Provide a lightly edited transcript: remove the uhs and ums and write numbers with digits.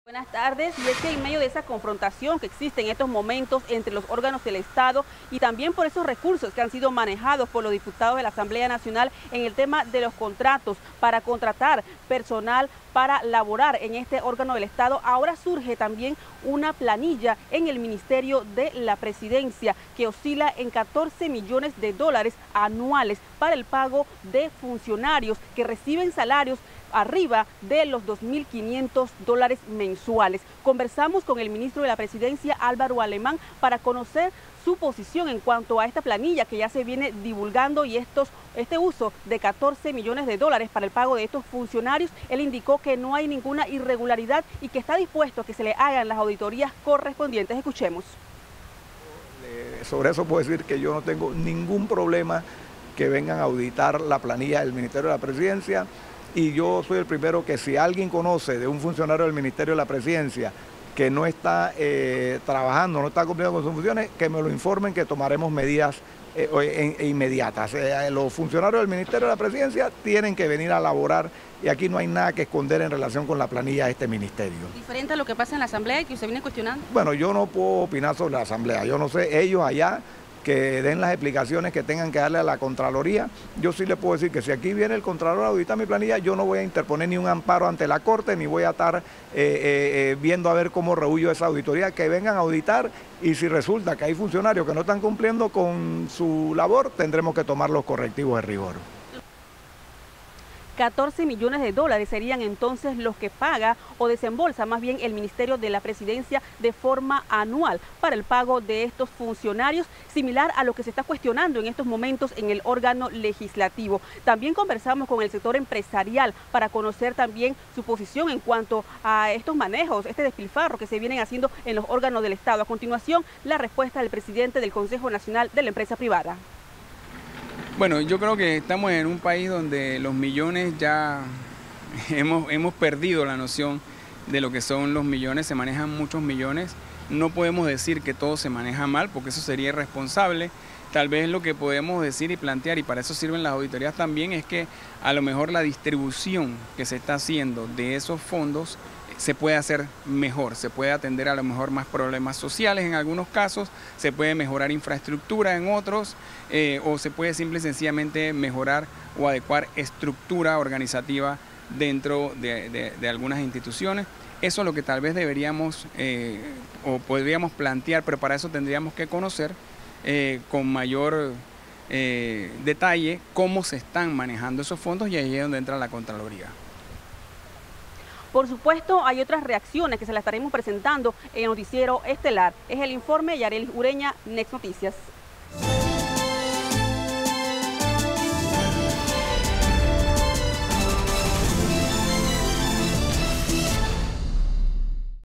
Buenas tardes, y es que en medio de esa confrontación que existe en estos momentos entre los órganos del Estado y también por esos recursos que han sido manejados por los diputados de la Asamblea Nacional en el tema de los contratos para contratar personal para laborar en este órgano del Estado, ahora surge también una planilla en el Ministerio de la Presidencia que oscila en 14 millones de dólares anuales para el pago de funcionarios que reciben salarios arriba de los 2.500 dólares mensuales. Conversamos con el ministro de la Presidencia, Álvaro Alemán, para conocer su posición en cuanto a esta planilla que ya se viene divulgando y este uso de 14 millones de dólares para el pago de estos funcionarios. Él indicó que no hay ninguna irregularidad y que está dispuesto a que se le hagan las auditorías correspondientes. Escuchemos. Sobre eso puedo decir que yo no tengo ningún problema que vengan a auditar la planilla del Ministerio de la Presidencia. Y yo soy el primero que si alguien conoce de un funcionario del Ministerio de la Presidencia que no está trabajando, no está cumpliendo con sus funciones, que me lo informen, que tomaremos medidas inmediatas. Los funcionarios del Ministerio de la Presidencia tienen que venir a laborar y aquí no hay nada que esconder en relación con la planilla de este ministerio. ¿Diferente a lo que pasa en la Asamblea y que usted viene cuestionando? Bueno, yo no puedo opinar sobre la Asamblea, yo no sé, ellos allá que den las explicaciones que tengan que darle a la Contraloría. Yo sí le puedo decir que si aquí viene el Contralor a auditar mi planilla, yo no voy a interponer ni un amparo ante la Corte, ni voy a estar viendo a ver cómo rehuyo esa auditoría. Que vengan a auditar y si resulta que hay funcionarios que no están cumpliendo con su labor, tendremos que tomar los correctivos de rigor. 14 millones de dólares serían entonces los que paga o desembolsa más bien el Ministerio de la Presidencia de forma anual para el pago de estos funcionarios, similar a lo que se está cuestionando en estos momentos en el órgano legislativo. También conversamos con el sector empresarial para conocer también su posición en cuanto a estos manejos, este despilfarro que se vienen haciendo en los órganos del Estado. A continuación, la respuesta del presidente del Consejo Nacional de la Empresa Privada. Bueno, yo creo que estamos en un país donde los millones ya hemos perdido la noción de lo que son los millones, se manejan muchos millones. No podemos decir que todo se maneja mal porque eso sería irresponsable. Tal vez lo que podemos decir y plantear, y para eso sirven las auditorías también, es que a lo mejor la distribución que se está haciendo de esos fondos se puede hacer mejor, se puede atender a lo mejor más problemas sociales en algunos casos, se puede mejorar infraestructura en otros, o se puede simple y sencillamente mejorar o adecuar estructura organizativa dentro de algunas instituciones. Eso es lo que tal vez deberíamos o podríamos plantear, pero para eso tendríamos que conocer con mayor detalle cómo se están manejando esos fondos, y ahí es donde entra la Contraloría. Por supuesto, hay otras reacciones que se las estaremos presentando en el Noticiero Estelar. Es el informe Yarelis Ureña, Next Noticias.